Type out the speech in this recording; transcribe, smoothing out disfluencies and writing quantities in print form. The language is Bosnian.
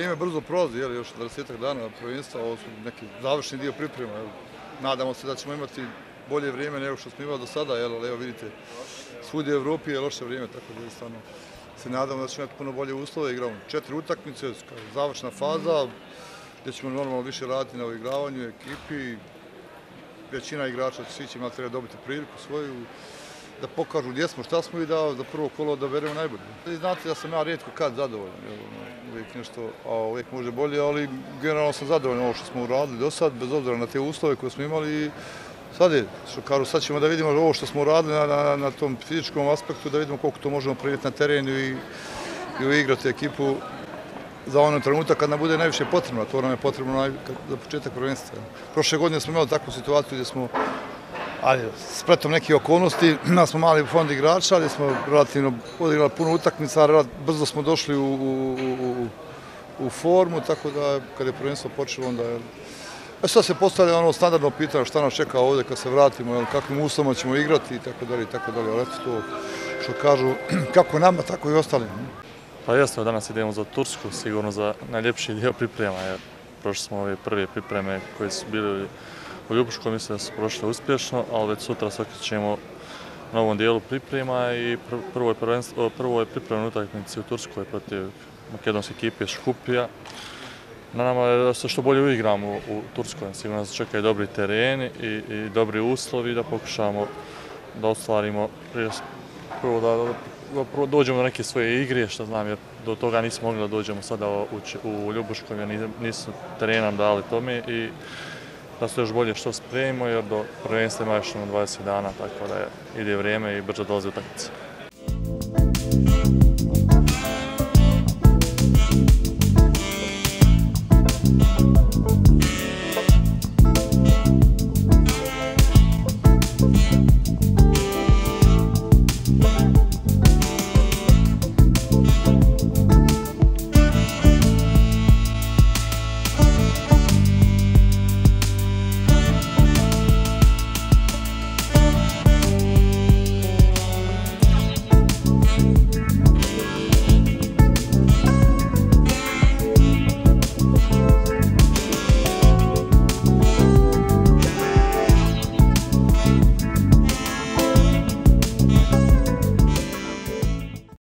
vrijeme brzo prolazi, još 20 dana prvenstva, ovo su neki završni dio priprema. Nadamo se da ćemo imati bolje vrijeme nego što smo imali do sada, ali evo vidite, svugdje u Evropi je loše vrijeme, tako da stvarno se nadamo da ćemo imati puno bolje uslove. Igramo 4 utakmice, završna faza, gdje ćemo normalno više raditi na uigravanju ekipi. Većina igrača svi će imati dobiti priliku svoju, da pokažu gdje smo, šta smo i da za prvo kolo odaberemo najbolje. Znate da sam ja rijetko kad zadovoljan, uvijek nešto, uvijek može bolje, ali generalno sam zadovoljan ovo što smo uradili do sad, bez obzira na te uslove koje smo imali. Sad ćemo da vidimo ovo što smo uradili na tom fizičkom aspektu, da vidimo koliko to možemo prenijeti na terenu i uigrati ekipu za onaj trenutak kad nam bude najviše potrebno, a to nam je potrebno za početak prvenstva. Prošle godine smo imali takvu situaciju gdje smo, spletom nekih okolnosti, smo mali fond igrača, ali smo relativno odigrali puno utakmica, brzo smo došli u formu, tako da kad je prvenstvo počelo, onda je... Sad se postavlja ono standardno pitanje šta nas čeka ovdje kad se vratimo, kakvim uslovima ćemo igrati i tako dalje, ali eto to što kažu, kako nama, tako i ostalim. Pa jasno, danas idemo za Tursku, sigurno za najljepši dio priprema, jer prošli smo ove prve pripreme koje su bili u Ljubuškoj, mislim da su prošle uspješno, ali već sutra se okrećemo novom dijelu priprema i prvo je pripremna utakmica u Turskoj protiv makedonske ekipe Škupija. Na nama je da se što bolje uigramo u Turskoj, sigurno nas čekaju dobri tereni i dobri uslovi, da pokušamo da ostvarimo prvo da dođemo do neke svoje igre, što znam, jer do toga nismo mogli da dođemo sada u Ljubuškoj, jer nisu teren nam dali tome i da se još bolje što spremimo, jer do prvenstva ima još 20 dana, tako da ide vrijeme i brzo dolazi utakmica.